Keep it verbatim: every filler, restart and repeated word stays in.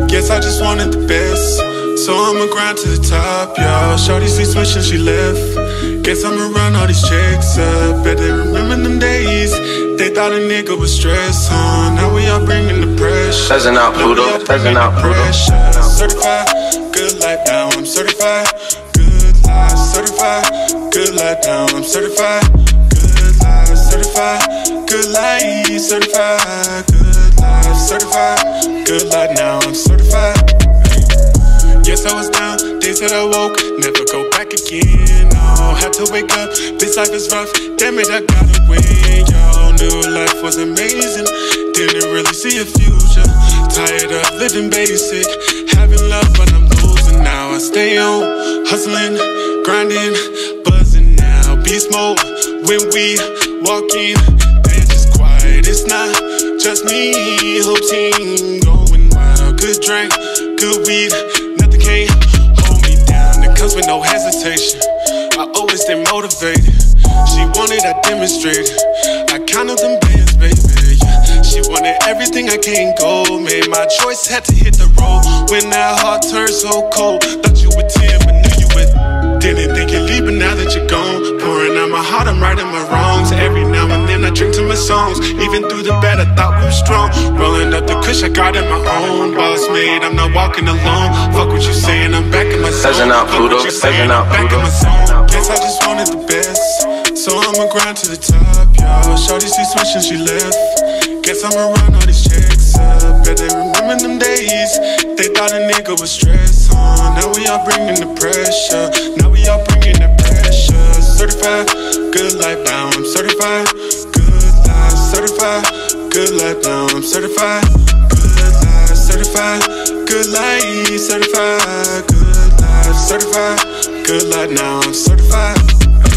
Guess I just wanted the best, so I'ma grind to the top, yo. Shorty see switching, she left. Guess I'ma run all these checks up. Bet they remember them days. They thought a nigga was stressed, huh? Now we all bringing the pressure. Pheasant out, Pluto. Pheasant out, Pluto. Certified, good life now, I'm certified. Good life, certified. Good life now, I'm certified. Good life, certified. Good life, certified. Good life, certified. Good life now, I'm certified. Yes, I was down, days that I woke, never go back again. No, had to wake up, this life is rough. Damn it, I gotta win, yo. Knew life was amazing, didn't really see a future. Tired of living basic, having love but I'm losing now. I stay on, hustling, grinding, buzzing now. Beast mode, when we walk in, they're just quiet. It's not just me, whole team going wild. Good drink, good weed, nothing can't hold me down. It comes with no hesitation, I always stay motivated. She wanted, I demonstrated, I counted them bands, baby, yeah. She wanted everything, I can't go. Made my choice, had to hit the road. When that heart turned so cold, thought you were ten, but knew you would. Didn't think you'd leave, but now that you're gone, pouring out my heart, I'm righting my wrongs. Every now and then I drink to my songs. Even through the bad, I thought we were strong. Rolling up the kush, I got in my own. Boss made, I'm not walking alone. Fuck what you saying, I'm back in my zone. Pheasant out, Pluto. Pheasant out, Pluto. Guess I just wanted the best, so I'ma grind to the top, yo. Shorty see switching, she left. Guess I'ma run all these checks up. Bet they remember them days. They thought a nigga was stressed, huh? Now we all bringing the pressure. Now we all bringing the pressure. Certified, good life now, I'm certified. Good life, certified. Good life now, I'm certified. Good life, certified. Good life, certified. Good life, certified. Good life now, I'm certified.